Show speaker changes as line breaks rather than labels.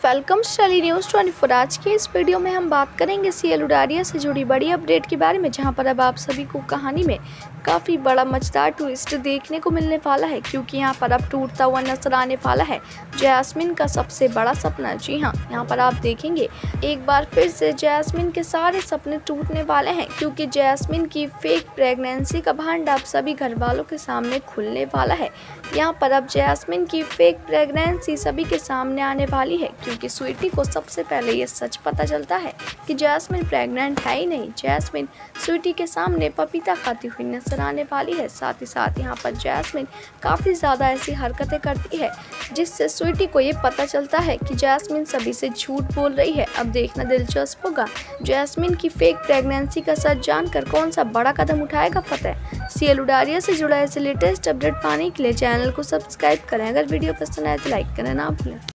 Welcome styli news 24। आज के इस वीडियो में हम बात करेंगे सीएल उडारिया से जुड़ी बड़ी अपडेट के बारे में, जहां पर अब आप सभी को कहानी में काफ़ी बड़ा मजेदार ट्विस्ट देखने को मिलने वाला है, क्योंकि यहां पर अब टूटता हुआ नजर आने वाला है जैस्मिन का सबसे बड़ा सपना। जी हां, यहां पर आप देखेंगे एक बार फिर से जैस्मिन के सारे सपने टूटने वाले हैं, क्योंकि जैस्मिन की फेक प्रेगनेंसी का भांड अब सभी घर वालों के सामने खुलने वाला है। यहाँ पर अब जैस्मिन की फेक प्रेगनेंसी सभी के सामने आने वाली है, क्योंकि स्वीटी को सबसे पहले ये सच पता चलता है कि जैस्मिन प्रेग्नेंट है ही नहीं। जैस्मिन स्वीटी के सामने पपीता खाती हुई नजर आने वाली है। साथ ही साथ यहाँ पर जैस्मिन काफ़ी ज़्यादा ऐसी हरकतें करती है जिससे स्वीटी को ये पता चलता है कि जैस्मिन सभी से झूठ बोल रही है। अब देखना दिलचस्प होगा जैस्मिन की फेक प्रेगनेंसी का सच जानकर कौन सा बड़ा कदम उठाएगा फतेह। सीएल उडारिया से जुड़ा ऐसे लेटेस्ट अपडेट पाने के लिए चैनल को सब्सक्राइब करें। अगर वीडियो पसंद आए तो लाइक करना ना भूलें।